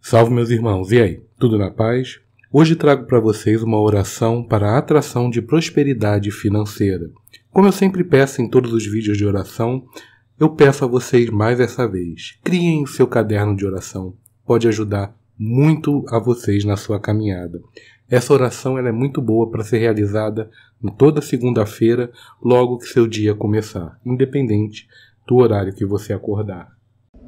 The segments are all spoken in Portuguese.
Salve, meus irmãos, e aí? Tudo na paz? Hoje trago para vocês uma oração para a atração de prosperidade financeira. Como eu sempre peço em todos os vídeos de oração, eu peço a vocês mais essa vez. Criem o seu caderno de oração. Pode ajudar muito a vocês na sua caminhada. Essa oração ela é muito boa para ser realizada toda segunda-feira, logo que seu dia começar, independente do horário que você acordar.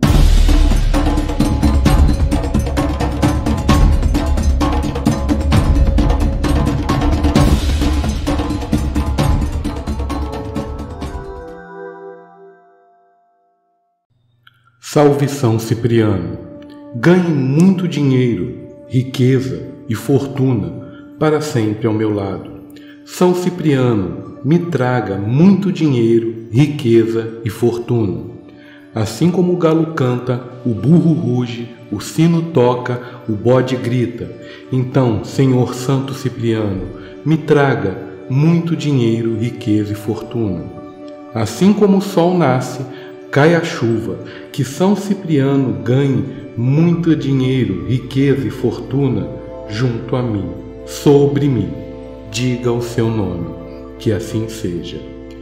Salve São Cipriano! Ganhe muito dinheiro, riqueza e fortuna para sempre ao meu lado. São Cipriano, me traga muito dinheiro, riqueza e fortuna. Assim como o galo canta, o burro ruge, o sino toca, o bode grita. Então, Senhor Santo Cipriano, me traga muito dinheiro, riqueza e fortuna. Assim como o sol nasce, cai a chuva, que São Cipriano ganhe muito dinheiro, riqueza e fortuna junto a mim, sobre mim. Diga o seu nome, que assim seja.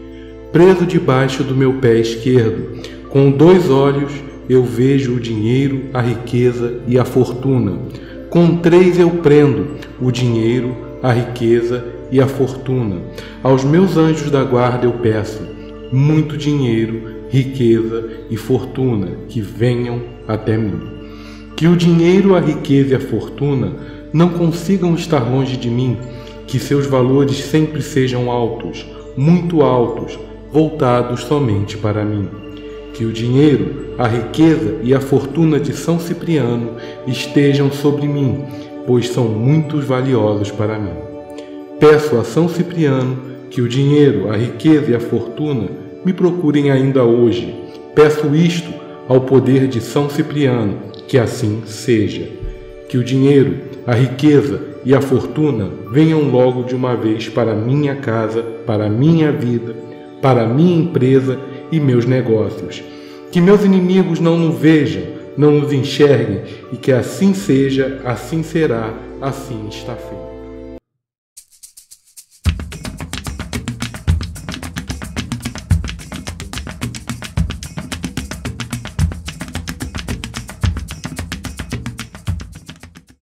Preso debaixo do meu pé esquerdo, com 2 olhos eu vejo o dinheiro, a riqueza e a fortuna. Com 3 eu prendo o dinheiro, a riqueza e a fortuna. Aos meus anjos da guarda eu peço muito dinheiro, riqueza e fortuna que venham até mim. Que o dinheiro, a riqueza e a fortuna não consigam estar longe de mim, que seus valores sempre sejam altos, muito altos, voltados somente para mim. Que o dinheiro, a riqueza e a fortuna de São Cipriano estejam sobre mim, pois são muito valiosos para mim. Peço a São Cipriano que o dinheiro, a riqueza e a fortuna me procurem ainda hoje. Peço isto ao poder de São Cipriano, que assim seja. Que o dinheiro, a riqueza e a fortuna venham logo de uma vez para minha casa, para minha vida, para minha empresa e meus negócios. Que meus inimigos não nos vejam, não nos enxerguem, e que assim seja, assim será, assim está feito.